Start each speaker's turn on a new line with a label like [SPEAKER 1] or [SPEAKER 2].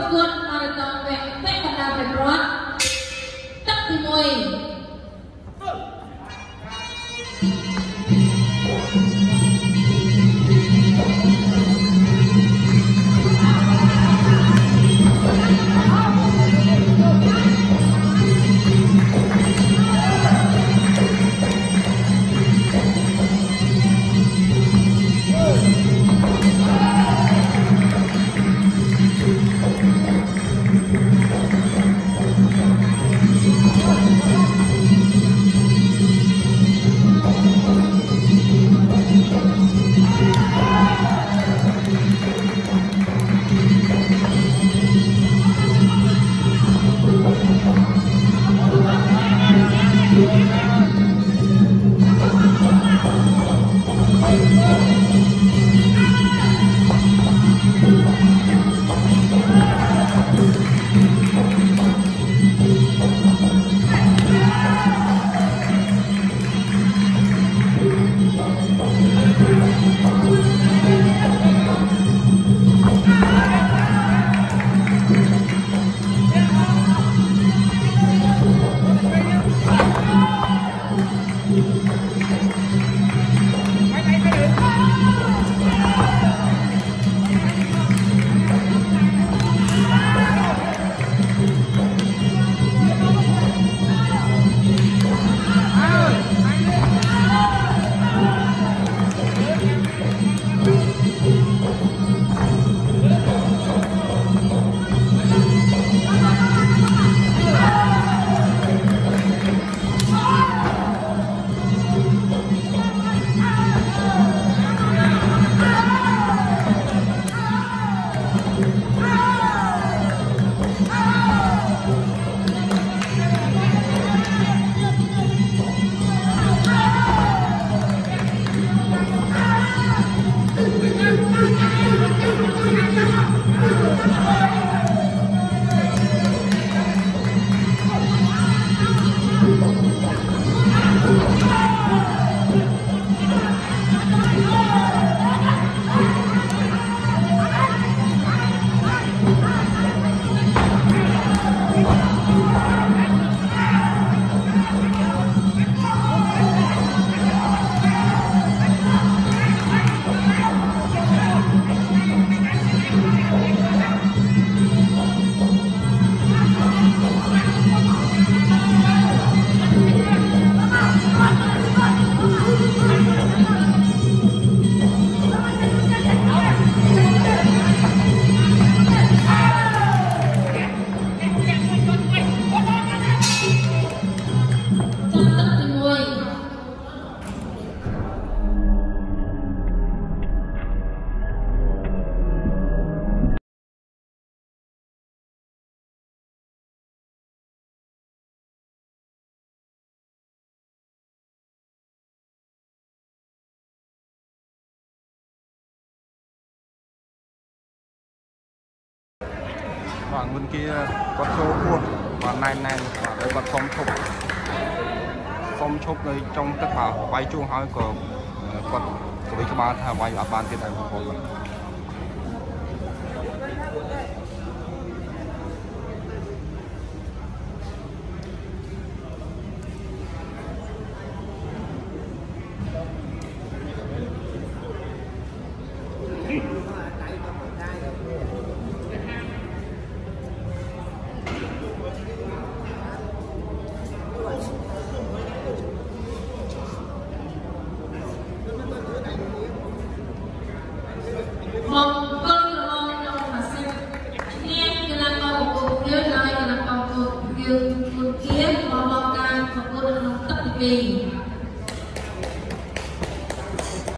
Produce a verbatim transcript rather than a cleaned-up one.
[SPEAKER 1] quân mà tàu vẹn vẽ mặt đà phải rót tắt thì mùi
[SPEAKER 2] Bạn bên kia có số buồn và này này và đây có không thục không chụp này trong tất cả quay chuông hỏi của con của các bạn thà quay ở bàn tiền này một lần
[SPEAKER 1] mong con mong đâu mà xem nghe như là con của kia này là con của kia kia mong mong ca của cô nó tất kỳ